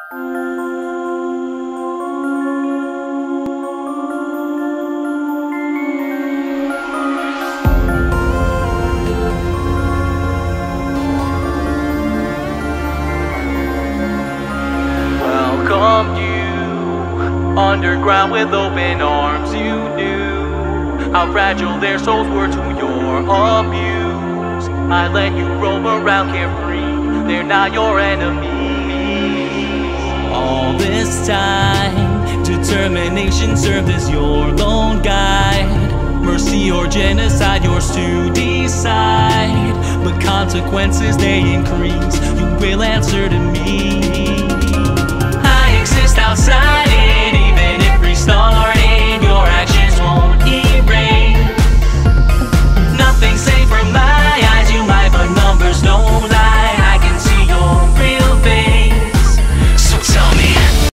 Welcomed you underground with open arms. You knew how fragile their souls were to your abuse. I let you roam around carefree, they're not your enemies. All this time, determination served as your lone guide. Mercy or genocide, yours to decide. But consequences, they increase, you will answer to me. I exist outside